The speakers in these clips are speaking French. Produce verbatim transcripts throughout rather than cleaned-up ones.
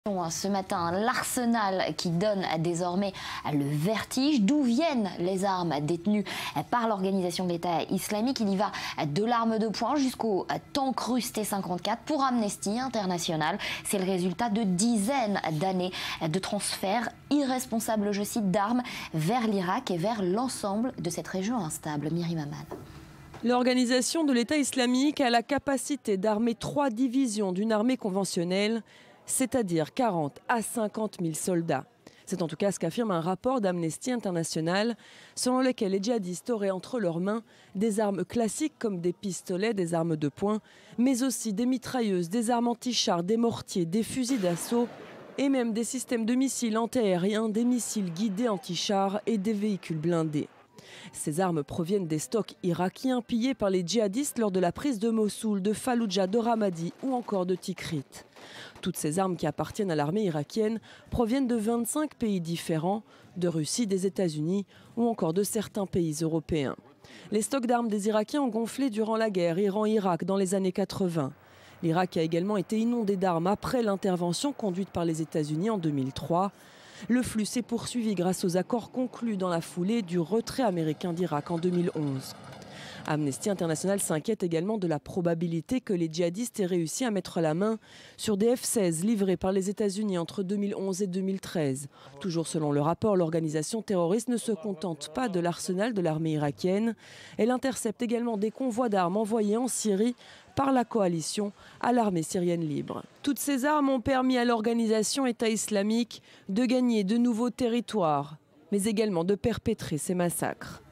Ce matin, l'arsenal qui donne désormais le vertige. D'où viennent les armes détenues par l'organisation de l'État islamique? Il y va de l'arme de poing jusqu'au tank russe T cinquante-quatre pour Amnesty International. C'est le résultat de dizaines d'années de transferts irresponsables, je cite, d'armes vers l'Irak et vers l'ensemble de cette région instable. Myriam Amal. L'organisation de l'État islamique a la capacité d'armer trois divisions d'une armée conventionnelle, c'est-à-dire quarante à cinquante mille soldats. C'est en tout cas ce qu'affirme un rapport d'Amnesty International, selon lequel les djihadistes auraient entre leurs mains des armes classiques comme des pistolets, des armes de poing, mais aussi des mitrailleuses, des armes anti-chars, des mortiers, des fusils d'assaut et même des systèmes de missiles antiaériens, des missiles guidés anti-chars et des véhicules blindés. Ces armes proviennent des stocks irakiens pillés par les djihadistes lors de la prise de Mossoul, de Falloujah, de Ramadi ou encore de Tikrit. Toutes ces armes qui appartiennent à l'armée irakienne proviennent de vingt-cinq pays différents, de Russie, des États-Unis ou encore de certains pays européens. Les stocks d'armes des Irakiens ont gonflé durant la guerre Iran-Irak dans les années quatre-vingt. L'Irak a également été inondé d'armes après l'intervention conduite par les États-Unis en deux mille trois. Le flux s'est poursuivi grâce aux accords conclus dans la foulée du retrait américain d'Irak en deux mille onze. Amnesty International s'inquiète également de la probabilité que les djihadistes aient réussi à mettre la main sur des F seize livrés par les États-Unis entre deux mille onze et deux mille treize. Toujours selon le rapport, l'organisation terroriste ne se contente pas de l'arsenal de l'armée irakienne. Elle intercepte également des convois d'armes envoyés en Syrie par la coalition à l'armée syrienne libre. Toutes ces armes ont permis à l'organisation État islamique de gagner de nouveaux territoires, mais également de perpétrer ces massacres.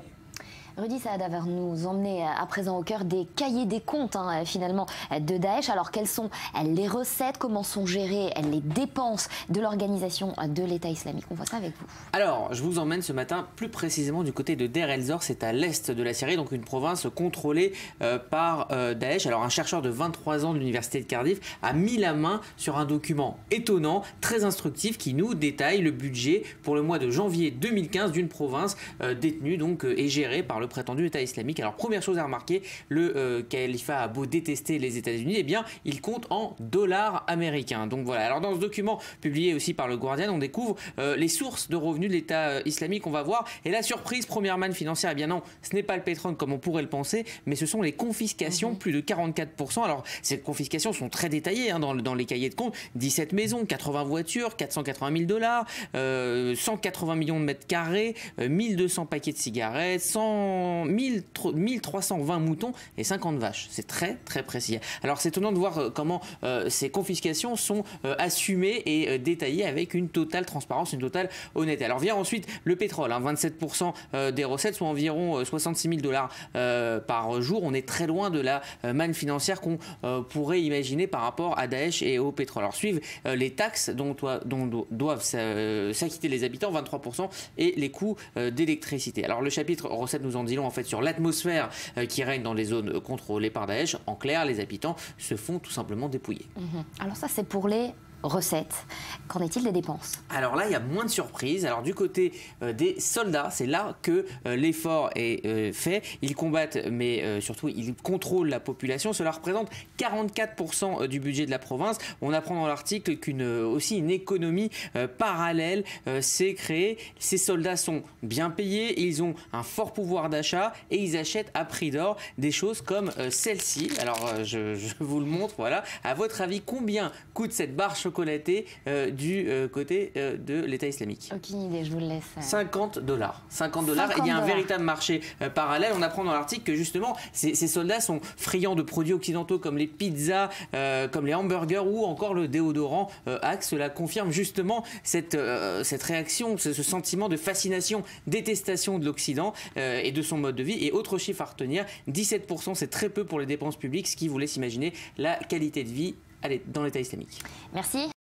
Rudy Saada va nous emmener à présent au cœur des cahiers des comptes hein, finalement de Daesh. Alors quelles sont les recettes, comment sont gérées les dépenses de l'organisation de l'État islamique? On voit ça avec vous. Alors je vous emmène ce matin plus précisément du côté de Deir el-Zor, c'est à l'est de la Syrie, donc une province contrôlée euh, par euh, Daesh. Alors un chercheur de vingt-trois ans de l'université de Cardiff a mis la main sur un document étonnant, très instructif, qui nous détaille le budget pour le mois de janvier deux mille quinze d'une province euh, détenue donc, euh, et gérée par le le prétendu État islamique. Alors première chose à remarquer, le euh, califat a beau détester les États-Unis, eh bien il compte en dollars américains. Donc voilà. Alors dans ce document publié aussi par le Guardian, on découvre euh, les sources de revenus de l'État euh, islamique. On va voir. Et la surprise, première manne financière, eh bien non, ce n'est pas le pétrole comme on pourrait le penser, mais ce sont les confiscations, mmh. plus de quarante-quatre pour cent. Alors ces confiscations sont très détaillées hein, dans, dans les cahiers de compte. dix-sept maisons, quatre-vingts voitures, quatre cent quatre-vingt mille dollars, euh, cent quatre-vingts millions de mètres carrés, euh, mille deux cents paquets de cigarettes, cent mille trois cent vingt moutons et cinquante vaches. C'est très très précis. Alors c'est étonnant de voir euh, comment euh, ces confiscations sont euh, assumées et euh, détaillées avec une totale transparence, une totale honnêteté. Alors vient ensuite le pétrole, hein, vingt-sept pour cent euh, des recettes, soit environ euh, soixante-six mille dollars euh, par jour. On est très loin de la euh, manne financière qu'on euh, pourrait imaginer par rapport à Daesh et au pétrole. Alors suivent euh, les taxes dont, dont doivent euh, s'acquitter les habitants, vingt-trois pour cent, et les coûts euh, d'électricité. Alors le chapitre recettes nous en dit long en fait sur l'atmosphère euh, qui règne dans les zones contrôlées par Daesh. En clair, les habitants se font tout simplement dépouiller. Mmh. Alors ça, c'est pour les recettes. Qu'en est-il des dépenses? Alors là, il y a moins de surprises. Alors du côté euh, des soldats, c'est là que euh, l'effort est euh, fait. Ils combattent, mais euh, surtout, ils contrôlent la population. Cela représente quarante-quatre pour cent du budget de la province. On apprend dans l'article qu'une aussi une économie euh, parallèle euh, s'est créée. Ces soldats sont bien payés, ils ont un fort pouvoir d'achat et ils achètent à prix d'or des choses comme euh, celle-ci. Alors euh, je, je vous le montre, voilà. À votre avis, combien coûte cette barre chocolatée euh, du euh, côté euh, de l'État islamique? Aucune idée, je vous le laisse. cinquante dollars. cinquante dollars. Il y a un véritable marché euh, parallèle. On apprend dans l'article que justement, ces, ces soldats sont friands de produits occidentaux comme les pizzas, euh, comme les hamburgers ou encore le déodorant euh, Axe. Cela confirme justement cette, euh, cette réaction, ce, ce sentiment de fascination, détestation de l'Occident euh, et de son mode de vie. Et autre chiffre à retenir, dix-sept pour cent, c'est très peu pour les dépenses publiques, ce qui vous laisse imaginer la qualité de vie dans l'État islamique. Merci.